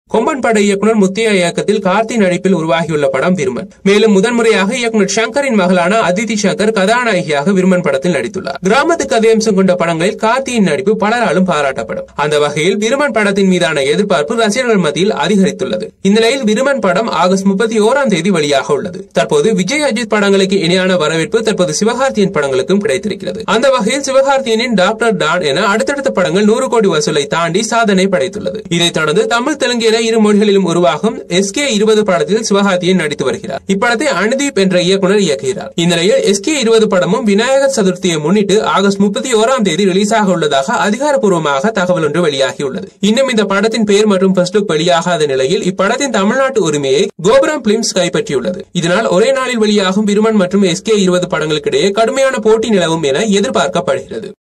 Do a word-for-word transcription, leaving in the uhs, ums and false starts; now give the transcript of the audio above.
கொம்பன் பட இயக்குனர் முத்தையா இயக்கத்தில் கார்த்தி நடிப்பில் உருவாகியுள்ள படம் விருமன். மேலும் முதன்முறையாக இயக்குனர் சங்கரின் மகளான அதிதி சங்கர் கதாநாயகியாக விருமன் படத்தில் நடித்துள்ளார். கிராமத்து கதையம்சம் கொண்ட படங்களில் கார்த்தியின் நடிப்பு பலராலும் பாராட்டப்படும். அந்த வகையில் விருமன் படத்தின் மீதான எதிர்பார்ப்பு ரசிகர்கள் மத்தியில் அதிகரித்துள்ளது. இந்நிலையில் விருமன் படம் ஆகஸ்ட் முப்பத்தி ஓராம் தேதி வெளியாக உள்ளது. தற்போது விஜய் அஜித் படங்களுக்கு இணையான வரவேற்பு தற்போது சிவகார்த்தியின் படங்களுக்கும் கிடைத்திருக்கிறது. அந்த வகையில் சிவகார்த்தியனின் டாக்டர் டான் என அடுத்தடுத்த படங்கள் நூறு கோடி வசூலை தாண்டி சாதனை படைத்துள்ளது. இதைத் தொடர்ந்து தமிழ் தெலுங்கு இரு மொழிகளிலும் உருவாகும் எஸ் கே இருபது படத்தில் சிவகார்த்தியன் நடித்து வருகிறார். இப்படத்தை அனுதீப் என்ற இயக்குனர் இயக்குகிறார். இந்நிலையில் எஸ் கே இருபது படமும் விநாயகர் சதுர்த்தியை முன்னிட்டு ஆகஸ்ட் முப்பத்தி ஓராம் தேதி ரிலீஸ் ஆக உள்ளதாக அதிகாரப்பூர்வமாக தகவல் ஒன்று வெளியாகியுள்ளது. இன்னும் இந்த படத்தின் பெயர் மற்றும் ஃபர்ஸ்ட் லுக் வெளியாகாத நிலையில் இப்படத்தின் தமிழ்நாட்டு உரிமையை கோபுரம் பிலிம்ஸ் கைப்பற்றியுள்ளது. இதனால் ஒரே நாளில் வெளியாகும் விருமன் மற்றும் எஸ் கே இருபது படங்களுக்கிடையே கடுமையான போட்டி நிலவும் என எதிர்பார்க்கப்படுகிறது.